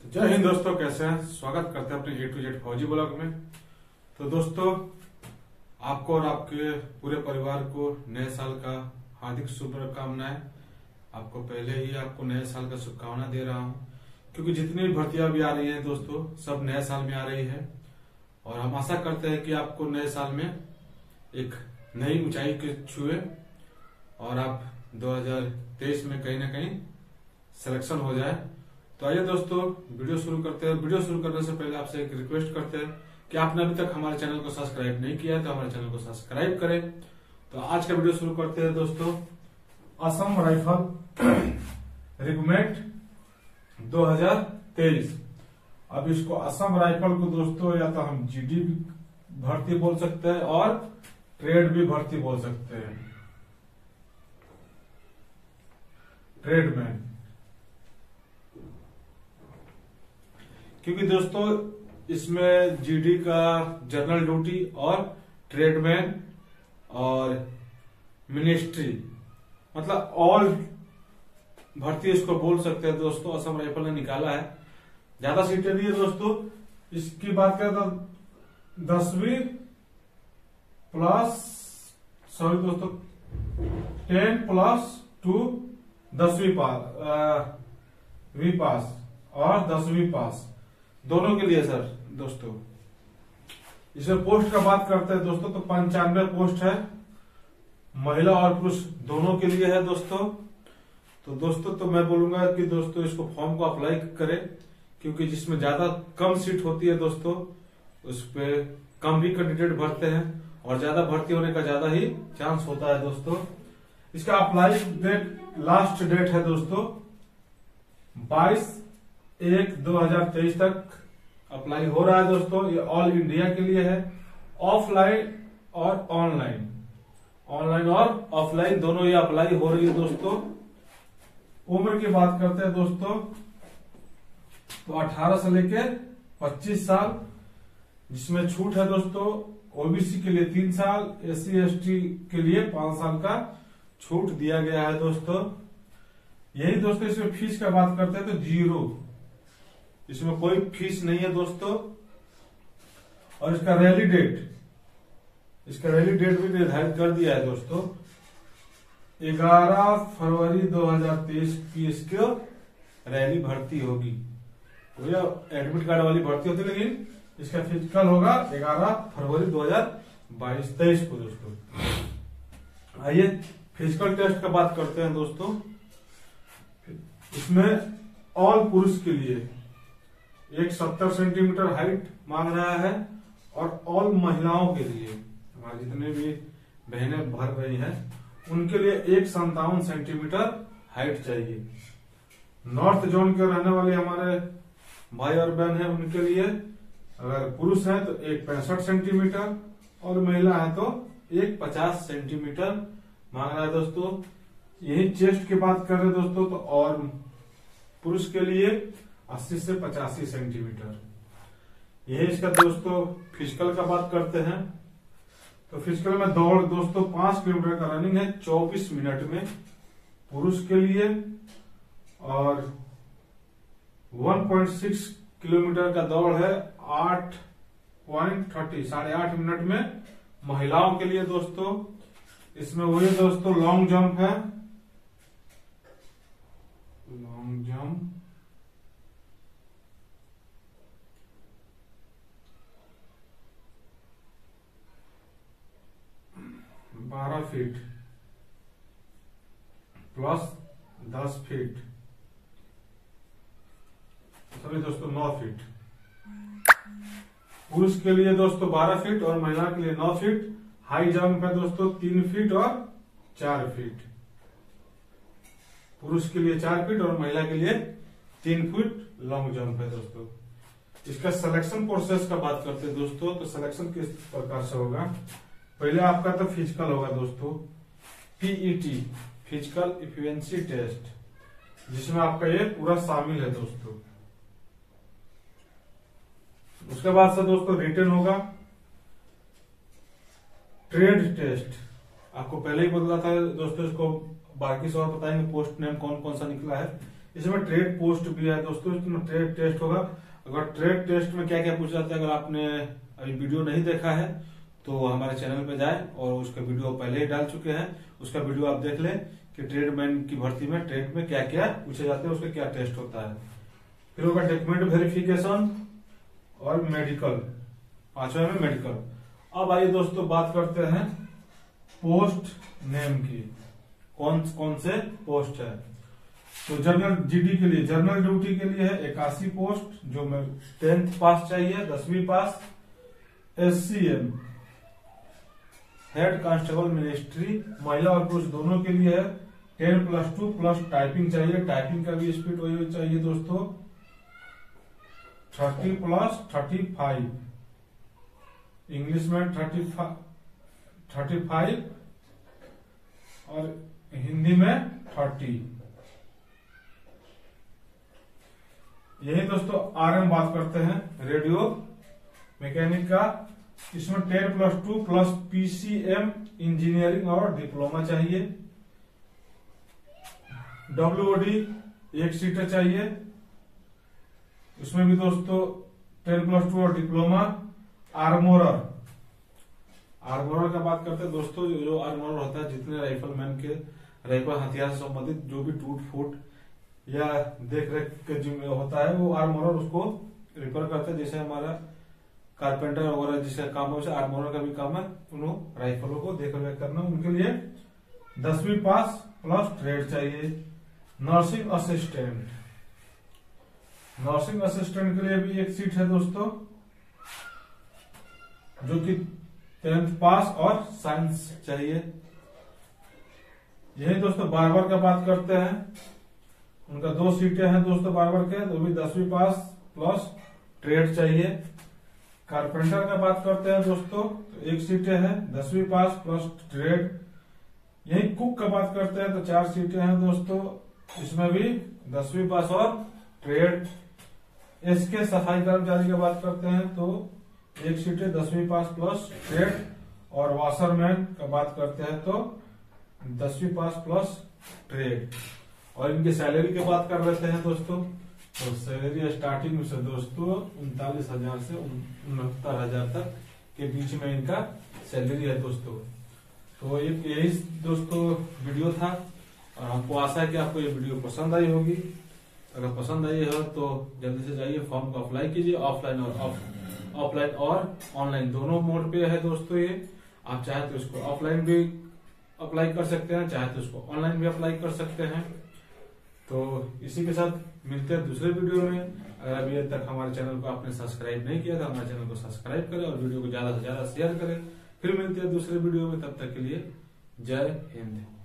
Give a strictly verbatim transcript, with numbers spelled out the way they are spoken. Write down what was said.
जय हिंद दोस्तों, कैसे हैं? स्वागत करते हैं अपने ए टू जेड फौजी ब्लॉग में। तो दोस्तों, आपको और आपके पूरे परिवार को नए साल का हार्दिक शुभकामनाएं। आपको पहले ही आपको नए साल का शुभकामना दे रहा हूं, क्योंकि जितनी भी भर्तियां भी आ रही हैं दोस्तों, सब नए साल में आ रही है। और हम आशा करते हैं कि आपको नए साल में एक नई ऊंचाई के छुए और आप दो हज़ार तेईस में कहीं ना कहीं सिलेक्शन हो जाए। तो आइए दोस्तों, वीडियो शुरू करते हैं। वीडियो शुरू करने से पहले आपसे एक रिक्वेस्ट करते हैं कि आपने अभी तक हमारे चैनल को सब्सक्राइब नहीं किया है तो हमारे चैनल को सब्सक्राइब करें। तो आज का वीडियो शुरू करते हैं दोस्तों। असम राइफल रिक्रूटमेंट दो हज़ार तेईस। अब इसको असम राइफल को दोस्तों या तो हम जीडी भर्ती बोल सकते हैं और ट्रेड भी भर्ती बोल सकते हैं। ट्रेडमैन, क्योंकि दोस्तों इसमें जीडी का जनरल ड्यूटी और ट्रेडमैन और मिनिस्ट्री, मतलब ऑल भर्ती इसको बोल सकते हैं दोस्तों। असम राइफल ने निकाला है, ज्यादा सीटें नहीं है दोस्तों। इसकी बात करें तो दसवीं प्लस सॉरी दोस्तों टेन प्लस टू दसवीं पास वी पास और दसवीं पास दोनों के लिए सर दोस्तों। इसमें पोस्ट का बात करते हैं दोस्तों तो पंचानवे पोस्ट है, महिला और पुरुष दोनों के लिए है दोस्तों। तो दोस्तों तो मैं बोलूंगा कि दोस्तों इसको फॉर्म को अप्लाई करें, क्योंकि जिसमें ज्यादा कम सीट होती है दोस्तों उस पे कम भी कैंडिडेट भरते हैं और ज्यादा भर्ती होने का ज्यादा ही चांस होता है दोस्तों। इसका अप्लाई डेट लास्ट डेट है दोस्तों बाईस एक दो हजार तेईस तक अप्लाई हो रहा है दोस्तों। ये ऑल इंडिया के लिए है, ऑफलाइन और ऑनलाइन, ऑनलाइन और ऑफलाइन दोनों ये अप्लाई हो रही है दोस्तों। उम्र की बात करते हैं दोस्तों तो अठारह से लेके पच्चीस साल, जिसमें छूट है दोस्तों ओबीसी के लिए तीन साल, एससी एसटी के लिए पांच साल का छूट दिया गया है दोस्तों। यही दोस्तों इसमें फीस का बात करते हैं तो जीरो, इसमें कोई फीस नहीं है दोस्तों। और इसका रैली डेट, इसका रैली डेट भी निर्धारित कर दिया है दोस्तों। ग्यारह फरवरी दो हज़ार तेईस की इसकी रैली भर्ती होगी। भैया एडमिट कार्ड वाली भर्ती होती है, लेकिन इसका फिजिकल होगा ग्यारह फरवरी दो हजार बाईस तेईस को दोस्तों। आइए फिजिकल टेस्ट का बात करते हैं दोस्तों। इसमें ऑल पुरुष के लिए एक सत्तर सेंटीमीटर हाइट मांग रहा है और ऑल महिलाओं के लिए, हमारे जितने भी बहनें भर रही हैं उनके लिए एक संतावन सेंटीमीटर हाइट चाहिए। नॉर्थ जोन के रहने वाले हमारे भाई और बहन है उनके लिए अगर पुरुष है तो एक पैंसठ सेंटीमीटर और महिला है तो एक पचास सेंटीमीटर मांग रहा है दोस्तों। यही चेस्ट की बात कर रहे हैं दोस्तों तो और पुरुष के लिए अस्सी से पचासी सेंटीमीटर। यही इसका दोस्तों फिजिकल का बात करते हैं तो फिजिकल में दौड़ दोस्तों पांच किलोमीटर का रनिंग है चौबीस मिनट में पुरुष के लिए, और एक पॉइंट छह किलोमीटर का दौड़ है आठ पॉइंट तीस साढ़े आठ मिनट में महिलाओं के लिए दोस्तों। इसमें वही दोस्तों लॉन्ग जंप है, लॉन्ग जंप बारह फीट प्लस दस फीट सॉरी दोस्तों नौ फीट। पुरुष के लिए दोस्तों बारह फीट और महिला के लिए नौ फीट। हाई जंप है दोस्तों तीन फीट और चार फीट। पुरुष के लिए चार फीट और महिला के लिए तीन फीट लॉन्ग जंप है दोस्तों। इसका सिलेक्शन प्रोसेस का बात करते हैं दोस्तों तो सिलेक्शन किस प्रकार से होगा। पहले आपका तो फिजिकल होगा दोस्तों, पीईटी फिजिकल इफिशिएंसी टेस्ट, जिसमें आपका ये पूरा शामिल है दोस्तों। उसके बाद से दोस्तों रिटन होगा ट्रेड टेस्ट। आपको पहले ही बदला था दोस्तों, इसको बाकी से और बताएंगे पोस्ट नेम कौन कौन सा निकला है। इसमें ट्रेड पोस्ट भी है दोस्तों, इसमें ट्रेड टेस्ट होगा। अगर ट्रेड टेस्ट में क्या क्या पूछा जाता है, अगर आपने अभी वीडियो नहीं देखा है तो हमारे चैनल पे जाए और उसका वीडियो पहले ही डाल चुके हैं, उसका वीडियो आप देख लें कि ट्रेडमैन की भर्ती में ट्रेड में क्या क्या पूछे जाते हैं, उसका क्या टेस्ट होता है। फिर होगा डॉक्यूमेंट वेरिफिकेशन और मेडिकल, पांचवा में मेडिकल। अब आइए दोस्तों बात करते हैं पोस्ट नेम की, कौन कौन से पोस्ट है। तो जनरल जीडी के लिए, जनरल ड्यूटी के लिए है इक्यासी पोस्ट, जो मैं टेंथ पास चाहिए, दसवीं pass. SCM head constable ministry, महिला और पुरुष दोनों के लिए है, ten plus two plus typing चाहिए, टाइपिंग का भी स्पीड वही चाहिए दोस्तों, thirty plus thirty five, English में थर्टी थर्टी फाइव और हिंदी में थर्टी। यही दोस्तों आर एम बात करते हैं रेडियो मैकेनिक का, इसमें ten plus two plus PCM engineering और डिप्लोमा चाहिए। डब्ल्यूओडी एक सीटें चाहिए, इसमें भी दोस्तों टेन प्लस टू और डिप्लोमा। आर्मोरर, आर्मोरर का बात करते हैं दोस्तों, जो, जो आर्मोरर होता है, जितने राइफलमैन के राइफल हथियार से संबंधित जो भी टूट फूट या देख रेख के जिम्मे होता है, वो आर्मोरर उसको रिपेयर करते हैं। जैसे हमारा कारपेंटर वगैरह जिसका काम है, आर्मोरर का भी काम है उन राइफलों को देख रेख करना। उनके लिए दसवीं पास प्लस ट्रेड चाहिए। नर्सिंग असिस्टेंट, नर्सिंग असिस्टेंट के लिए भी एक सीट है दोस्तों, जो कि टेंथ पास और साइंस चाहिए। यही दोस्तों बार्बर का बात करते हैं, उनका दो सीटें हैं दोस्तों बार्बर के, तो भी दसवीं पास प्लस ट्रेड चाहिए। कारपेंटर का बात करते हैं दोस्तों, तो एक सीटें हैं, दसवीं पास प्लस ट्रेड। यही कुक का बात करते हैं तो चार सीटें हैं दोस्तों, इसमें भी दसवीं पास और ट्रेड। इसके सफाई कर्मचारी की बात करते हैं तो एक सीटें, दसवीं पास प्लस ट्रेड। और वाशरमैन का बात करते हैं तो दसवीं पास प्लस ट्रेड। और इनकी सैलरी की बात कर लेते हैं दोस्तों, तो सैलरी स्टार्टिंग से दोस्तों उनतालीस हजार से उनहत्तर हजार तक के बीच में इनका सैलरी है दोस्तों। तो एक यही दोस्तों वीडियो था, और हमको आशा है कि आपको ये वीडियो पसंद आई होगी। अगर पसंद आई हो तो जल्दी से जाइए फॉर्म को अप्लाई कीजिए, ऑफलाइन और ऑफ ऑफलाइन और ऑनलाइन दोनों मोड पे है दोस्तों ये। आप चाहे तो इसको ऑफलाइन भी अप्लाई कर सकते हैं, चाहे तो इसको ऑनलाइन भी अप्लाई कर सकते हैं। तो इसी के साथ मिलते हैं दूसरे वीडियो में। अगर अभी तक हमारे चैनल को आपने सब्सक्राइब नहीं किया तो हमारे चैनल को सब्सक्राइब करें और वीडियो को ज्यादा से ज्यादा शेयर करें। फिर मिलते हैं दूसरे वीडियो में, तब तक के लिए जय हिंद।